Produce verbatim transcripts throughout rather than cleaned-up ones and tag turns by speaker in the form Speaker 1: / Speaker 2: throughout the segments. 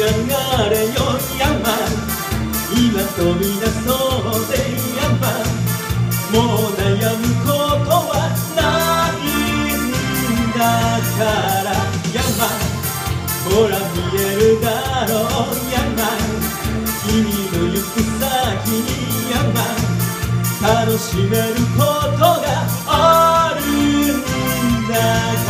Speaker 1: がれよヤンマン、今飛び出そうぜヤンマン、もう悩むことはないんだからヤンマン、ほら見えるだろうヤンマン、君の行く先にヤンマン、楽しめることがあるんだから、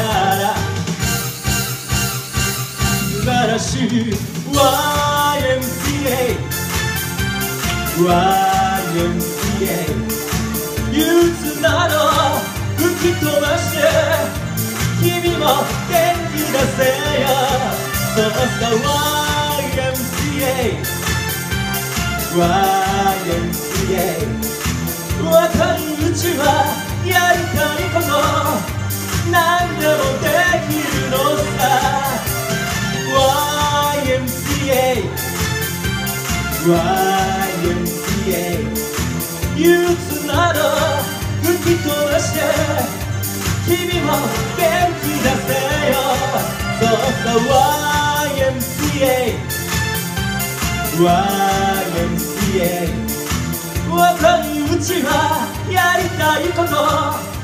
Speaker 1: 素晴らしい ワイエムシーエー ワイエムシーエー 憂鬱など吹き飛ばして君も元気出せよ、そうさ ワイエムシーエー ワイエムシーエー 若いうちはやりたいこと何でもできるのさ ワイエムシーエー ワイエムシーエー 憂鬱など吹き飛ばして君も元気出せよ、そうさ ワイエムシーエー ワイエムシーエー 若いうちはやりたいこと